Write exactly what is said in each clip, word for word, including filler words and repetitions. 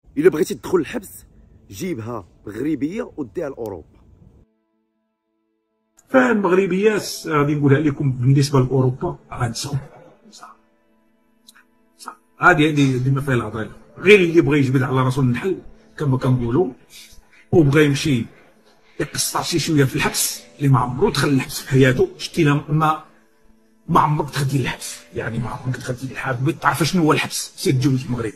الا بغيتي تدخل الحبس جيبها مغربيه وديها لاوروبا. فالمغربيات غادي نقولها لكم بالنسبه لاوروبا غنساو صح صح. هادي هادي ديما فيها الهضره، غير اللي بغى يجبد على راسو النحل كما كنقولوا وبغى يمشي يقصر شي شويه في الحبس، اللي ما عمرو دخل الحبس في حياته، شتي ما ما عمرك دخلتي للحبس، يعني ما عمرك دخلتي للحبس بغيت تعرف شنو هو الحبس، سير تجوز مغربي،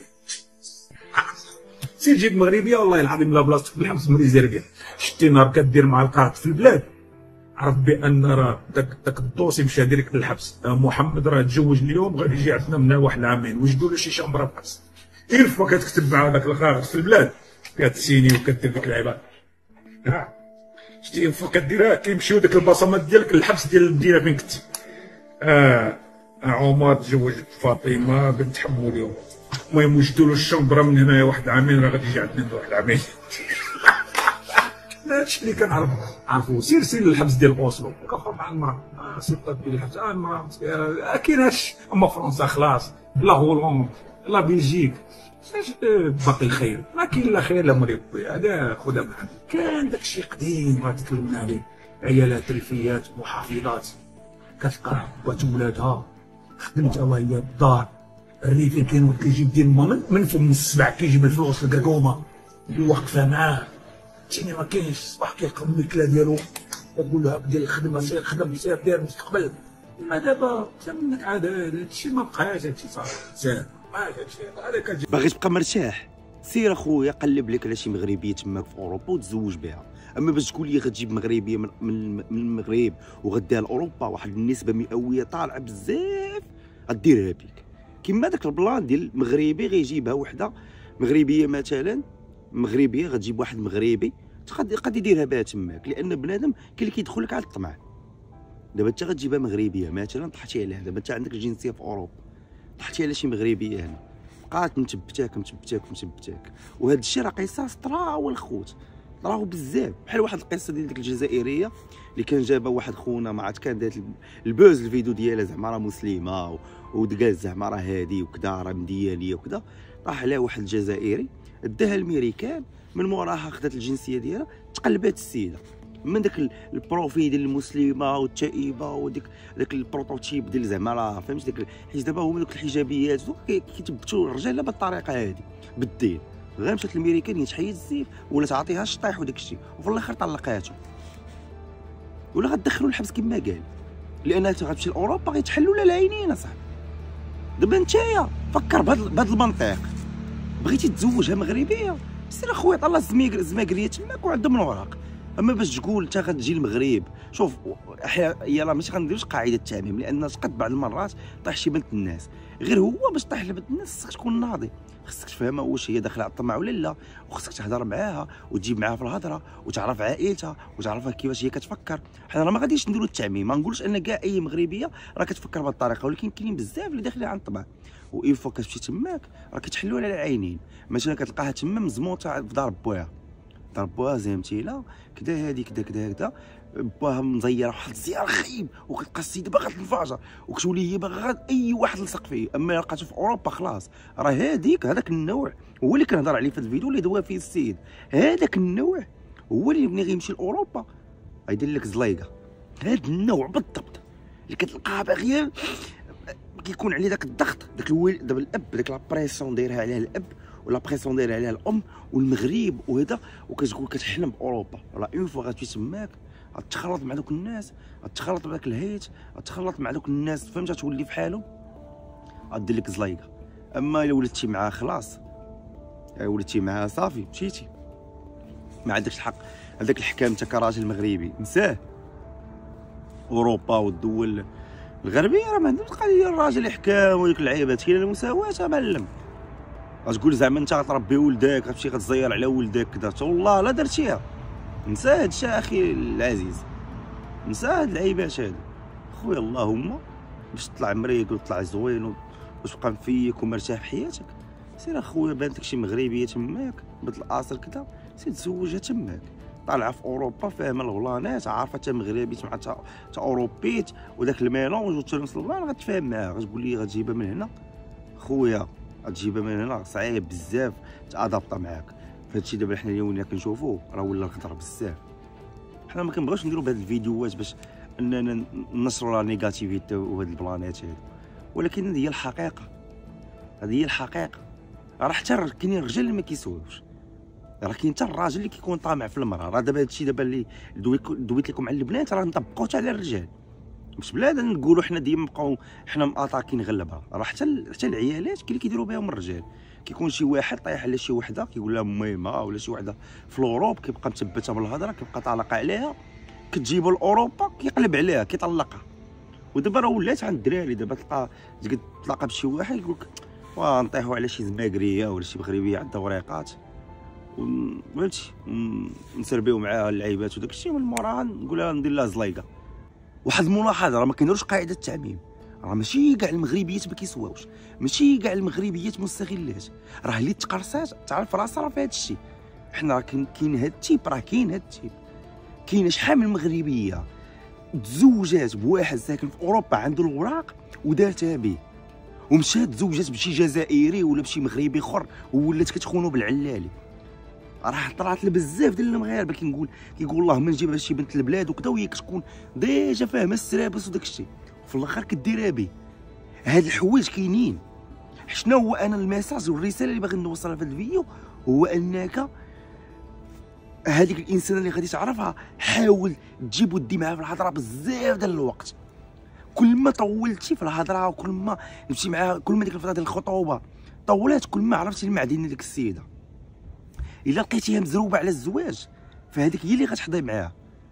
سير جيب مغربيه والله العظيم لا بلاصتك في الحبس من ريزيرفيا. شتي نهار كدير مع القاط في البلاد عرف بان راه داك داك الدوسي مشى ديريكت للحبس، محمد راه تزوج اليوم غادي يجي عندنا من واحد عامين وجدوا له شي شامبره في الحبس. إين فوا كتكتب مع داك الخارج في البلاد كتسيني وكدير ديك اللعيبات، شتي فوا كديرها كيمشيو ديك البصمات ديالك للحبس ديال المدينه فين كنتي. اه عمر تزوجت فاطمه بنت حمو اليوم، المهم وجدوا له الشامبره من هنايا واحد عامين راه غادي يجي عندنا واحد عامين. هادشي اللي كنعرف عرفو. سير سير للحبس ديال اوسلو كنخرج مع المراه، اه سير ديال الحبس، اه المراه مسكينه كاين هادشي. اما فرنسا خلاص، لا هولندا لا بلجيك باقي الخير، ما كاين لا خير لا مريض، هذا خذها معاك. كان داكشي قديم راه تكلمنا عليه، عيالات ريفيات محافظات كتلقى بات ولادها خدمتها وهي الدار، الريفي كاين ولد كيجيب ديال ماما من فم السبع كيجيب الفلوس الكاكومه واقفه معاه، تيني ما كاينش الصباح كيلقى الماكله ديالو كتقول له ديال الخدمه سير خدم سير دير المستقبل. ما دابا حتى منك عاد هادشي ما بقاش، هادشي صافي سير باغي تبقى مرتاح سير اخويا قلب لك على شي مغربيه تماك في اوروبا وتزوج بها. اما باش تقول لي غتجيب مغربيه من, من, من المغرب وغديها لاوروبا واحد النسبه مئويه طالعه بزاف غديرها بك. كيما داك البلان ديال المغربي غيجيبها وحده مغربيه مثلا، مغربيه غتجيب واحد مغربي غادي يديرها بها تماك، لان بنادم كاين اللي كيدخل لك على الطمع. دابا انت غتجيبها مغربيه مثلا طحتي عليها، دابا انت عندك الجنسيه في اوروبا طحتي على شي مغربيه هنا بقات متبتاك متبتاك متبتاك، وهذا الشيء راه قصاص طراو الخوت طراو بزاف. بحال واحد القصه ديال ديك الجزائريه اللي كان جابها واحد خونا ما عرفت كان دارت البوز الفيديو ديالها زعما راه مسلمه وقالت زعما راه هادي وكذا راه مدياليه وكذا، طاح عليها واحد الجزائري داها الميريكان، من موراها خدات الجنسيه ديالها تقلبات السيده من داك البروفيل ديال المسلمه والتائبه وديك داك البروتوتيب ديال زعما راه فهمتي داك. حيت دابا هما دوك الحجابيات كيتبتوا الرجال بهاد الطريقه هادي بالدين، غير مشات الميريكان يتحيد الزيف ولا تعطيها الشطيح وداك الشيء وفي الاخر طلقاتو ولا غتدخلوا الحبس كما قال، لان غتمشي لاوروبا غيتحلوا لها العينين اصاحبي. دابا نتايا فكر بهذا المنطق، بغيتي تزوجها مغربيه سير اخويا طلع الزماكريه تماك وعندهم الوراق. اما باش تقول انت غتجي المغرب، شوف يلا ماشي غنديروش قاعده التعميم، لان تقد بعض المرات طيح شي بنت الناس، غير هو باش طيح لبنت الناس خصك تكون ناضي، خصك تفهمها واش هي داخله على الطمع ولا لا، وخصك تهضر معاها وتجيب معاها في الهضره وتعرف عائلتها وتعرفها كيفاش هي كتفكر. حنا راه ما غاديش نديروا التعميم، ما نقولش ان كاع اي مغربيه راه كتفكر بهذه الطريقه، ولكن كاينين بزاف اللي داخلين عن الطمع. واين فوا كتمشي تماك راه كتحلوا على العينين. مثلا كتلقاها تما مزموطه في دار بوها، دار بوها زينتيله كدا هادي كدا كدا كدا باها مزيره واحد الزيار خايب، وكتلقى السيده باغا تنفجر وكتولي هي باغا اي واحد يلصق فيه. اما لقاتو في اوروبا خلاص راه هذيك هذاك النوع هو اللي كنهضر عليه في الفيديو اللي دوا فيه السيد، هذاك النوع هو اللي ملي غيمشي لاوروبا غيدير لك زليقه. هذا النوع بالضبط اللي كتلقاها باغيه كيكون عليه داك الضغط، داك الويل دابا الاب داك لابريسيون دايرها عليها الاب ولا بريسيون دايرها عليها الام والمغرب وهذا، وكتقول كتحلم باوروبا. راه اون فوا غتمشي تماك غتخلط مع دوك الناس، غتخلط مع داك الهيت، غتخلط مع دوك الناس فهمت، تولي فحالهم غدير لك زليقه. اما الا ولدتي معاه خلاص ولدتي معاه صافي مشيتي، ما عندكش الحق. هذاك الحكام انت كراجل مغربي نساه. اوروبا والدول الغربيه راه ما عندهمش قضيه الراجل يحكم وديك اللعيبات، كاين المساواه معلم. غتقول زعما انت غتربي ولدك غتمشي غتزير على ولدك كذا، والله لا درتيها. نسى هادشي اخي العزيز، نسى هاد العيبات هادو خويا. اللهم باش تطلع مريق وتطلع زوين وتبقى مفيك ومرتاح في حياتك، سير اخويا بانت لك شي مغربيه تماك بنت الاصل كذا، سير تزوجها تماك. طالعه في اوروبا فاهمه الغلانات، عارفه تا مغربيت مع تا اوروبيت وداك الميلونج وتنس البلان غتفاهم معاها. غتقول لي غتجيبها من هنا خويا غتجيبها من هنا صعيب بزاف تادابطا معاك. فهادشي دابا حنا اليوم اللي كنشوفوه راه ولا الخطر بزاف. حنا ما كنبغيوش نديرو بهاد الفيديوهات باش اننا ننشروا لا نيجاتيفيتي وهاد البلانيت هادو، ولكن هذه هي الحقيقه، هذه هي الحقيقه. راه حتى كاينين الرجال اللي ما كيسولوش، راه كاين حتى الراجل اللي كيكون طامع في المراه. راه دابا هادشي دابا اللي دويت لكم على البنات راه نطبقوه حتى على الرجال، مش بلا نقولوا حنا ديما نبقاو حنا ماتاكين غلبها. راه حتى حتى العيالات كاين اللي كيديروا بهم الرجال. كيكون شي واحد طايح على شي وحده كيقول لها ميمه، ولا شي وحده في الاوروب كيبقى مثبتها بالهضره، كيبقى طالق عليها، كتجيبو لاوروبا كيقلب عليها كيطلقها. ودابا راه ولات عند الدراري دابا تلقى تلاقى بشي واحد يقول لك واه نطيحوا على شي زماكريه ولا شي مغربيه عندها وريقات فهمتي، نسربيو معاها اللعيبات وداك الشيء، من موراها نقول لها ندير لها زلايقه. واحد الملاحظه، راه ما كنديروش قاعده التعميم، راه ماشي كاع المغربيات ما كيسواوش، ماشي كاع المغربيات مستغلات، راه اللي تقرصات تعرف راسها راه في هذا الشيء. حنا راه كاين هذا التيب، راه كاين هذا التيب. كاينه شحال من مغربيه تزوجات بواحد ساكن في اوروبا عنده الوراق ودارتها به، ومشات تزوجات بشي جزائري ولا بشي مغربي اخر وولات كتخونو بالعلالي. راه طلعت لبزاف ديال المغاربه كنقول كيقول اللهم نجيبها شي بنت البلاد وكذا، وهي كتكون ديجا فاهمه السرابس وداك الشيء، وفي الاخر كديرها به. هاد الحوايج كاينين. شنو هو انا الميساج والرساله اللي باغي نوصلها في هذا الفيديو؟ هو انك هذيك الانسانه اللي غادي تعرفها حاول تجيب ودي معاها في الهضره بزاف ديال الوقت. كل ما طولتي في الهضره وكل ما مشيتي معاها، كل ما ديك الفتره ديال الخطوبه طولات، كل ما عرفتي المعدن ديك السيده. الا لقيتيها مزروبه على الزواج فهذيك هي اللي غتحضي معاها.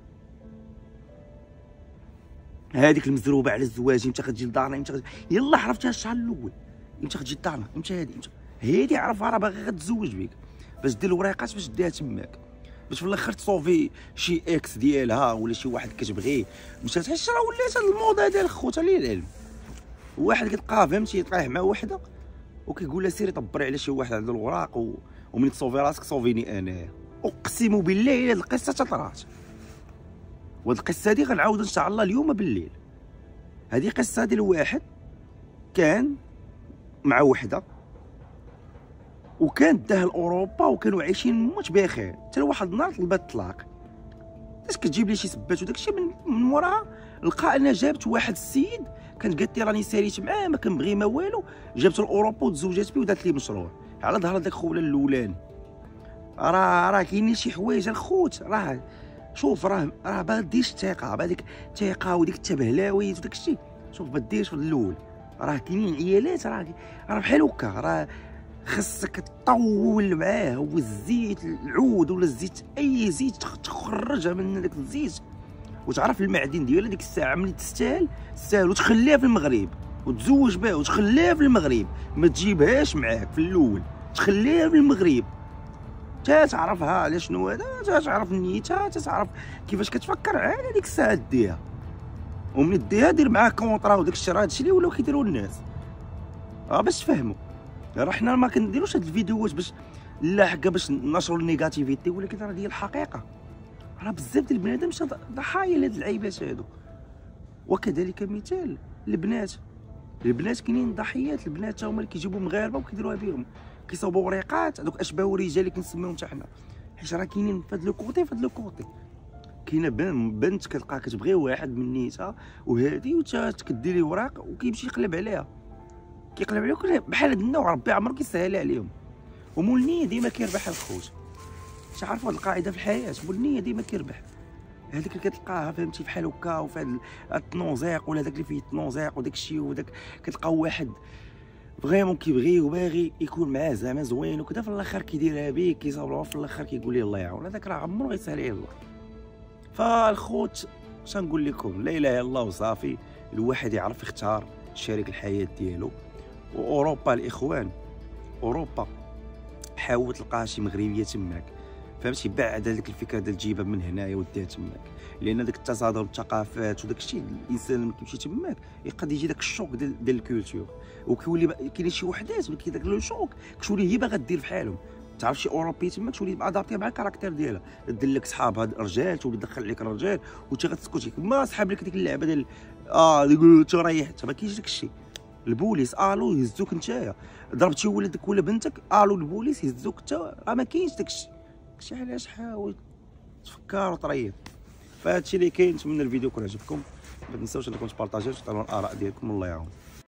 هذيك المزروبه على الزواج امتى غتجي لدارنا، امتى غتجي يلا عرفتيها الشهر الاول، امتى غتجي لدارنا، امتى هادي امتى هادي عرفها راه باغي غتزوج بك باش دير الوريقات باش ديها تماك، باش في الاخر تصوفي شي اكس ديالها ولا شي واحد كتبغيه. مشات حيت راه ولات هاد الموضه ديال خوتها ليه العلم. واحد كتلقاه فهمتي طايح مع وحده وكيقول لها سيري طبري على شي واحد عنده الوراق و... وملي تصوفي راسك صوفيني انا. اقسم بالله الا القصه تطرات، وهاد القصه هادي غنعاود ان شاء الله اليوم بالليل. هادي قصه ديال واحد كان مع وحده وكان داه لاوروبا وكانوا عايشين موت بخير، حتى واحد النهار طلبات الطلاق. اش كتجيب لي شي سبات وداك الشيء، من, من موراها لقى انها جابت واحد السيد كانت قالت لي راني ساليت معاه ما كنبغي ما والو، جابت لاوروبا وتزوجات بيه ودارت ليه مشروع على ظهر داك خوله الاولاني. راه راه كاينين شي حوايج الخوت، راه شوف راه راه ما ديرش الثقه بهذيك الثقه وديك التبهلاويت وداك الشيء. شوف ما ديرش في الاول، راه كاينين عيالات راه راه بحال هكا، راه خاصك تطول معاه والزيت العود ولا الزيت اي زيت تخرجها من داك الزيت وتعرف المعدن ديالها ديك الساعه ملي تستاهل تستاهل، وتخليها في المغرب وتزوج بها وتخليها في المغرب، ما تجيبهاش معاك في الاول، تخليها في المغرب تا تعرفها على شنو هذا، تا تعرف نيتها، تا تعرف كيفاش كتفكر، عاد ديك الساعه ديها. وملي ديها دير معاه كونطرا وداك الشيء، راه هادشي اللي ولاو كيديروا الناس اه باش تفهموا. راه حنا ما كنديروش هاد الفيديوهات باش لا حكا باش نشروا النيجاتيفيتي، ولكن راه هي الحقيقه. راه بزاف ديال البنادم مشى ضحايا لهاد اللعيبات هادو. وكذلك مثال البنات، البنات كاينين ضحيات، البنات تا هما اللي كيجيبوا مغاربه وكيديروها بهم، كيصاوبوا وريقات هذوك اشباه الرجال اللي كنسميوهم حتى حنا، حيت راه كاينين في هاد لو كوتي في هاد لو كوتي. كاينه بنت كتلقى كتبغي واحد من نيتها وهادي وتا كدير ليه وراق وكيمشي يقلب عليها، كيقلب عليها بحال هاد النوع ربي عمرو كيسهل عليهم. ومول النيه ديما كيربح الخوت. تعرفوا هاد القاعده في الحياه، مول النيه ديما كيربح. هذيك اللي كتلقاها فهمتي بحال هكا وفي هاد التنوزيق ولا داك اللي فيه التنوزيق وداك الشيء، وداك كتلقاو واحد فريمون كيبغيه وباغي يكون معاه زعما زوين وكذا، في الاخر كيديرها به كيصاوبها، في الاخر كيقول لي الله يعاون، هذاك راه عمرو غيسهل عليه الله. فالخوت اش نقول لكم، لا اله الا الله وصافي. الواحد يعرف يختار شريك الحياه ديالو. واوروبا الاخوان، اوروبا حاول تلقى شي مغربيه تماك فهمتي، بعد هذيك الفكره ديال تجيبها من هنايا وديها تماك، لان داك التصادم الثقافات وداك الشيء الانسان لما كيمشي تماك يقد يجي داك الشوك ديال ديال الكولتور، وكيولي كاين شي وحدات ولكن داك لو شوك كتولي هي باغا دير بحالهم. تعرف شي اوروبي تماك تولي ادابتي مع الكاركتير ديالها، دير لك صحاب هاد الرجال، تولي تدخل عليك الرجال وانت غتسكت ما صحاب لك ديك اللعبه ديال اه يقولوا تريح، ما كاينش داك الشيء. البوليس الو يهزوك نتايا، ضربتي ولدك ولا بنتك الو البوليس يهزوك انت، راه ما كاينش داكشي. داكشي علاش حاول تفكر وطريق. فهادشي اللي كاين. نتمنى الفيديو يكون عجبكم، ما تنساوش انكم تبارطاجيو وتعطيونا الاراء ديالكم. الله يعاون.